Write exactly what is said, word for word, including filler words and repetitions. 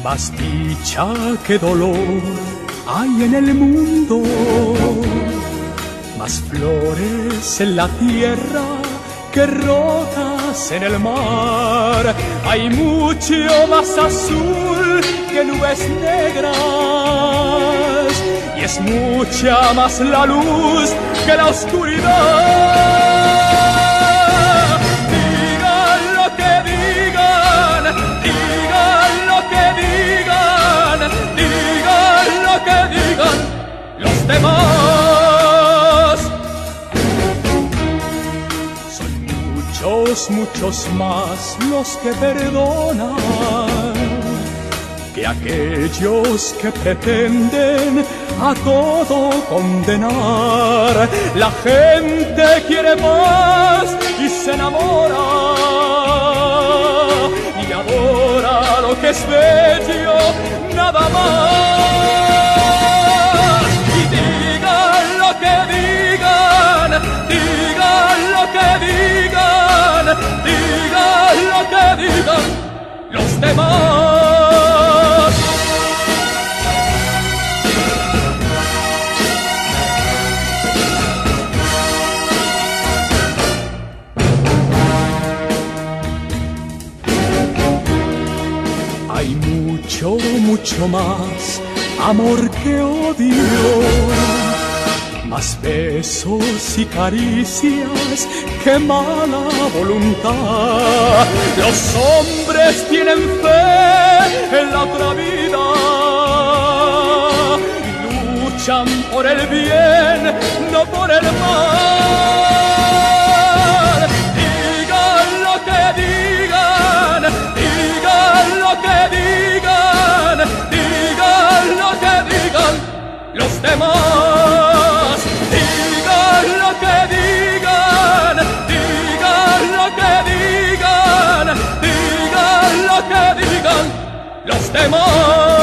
Más dicha que dolor hay en el mundo, más flores en la tierra que rocas en el mar. Hay mucho más azul que nubes negras, y es mucha más la luz que la oscuridad. Los demás son muchos, muchos más los que perdonan que aquellos que pretenden a todo condenar. La gente quiere más y se enamora y adora lo que es bello, nada más. Digan lo que digan los demás. Hay mucho, mucho más amor que odio, más besos y caricias que mala voluntad. Los hombres tienen fe en la otra vida y luchan por el bien, no por el mal. Digan lo que digan, digan lo que digan, digan lo que digan los demás. Digan lo que digan, digan lo que digan, digan lo que digan los demás.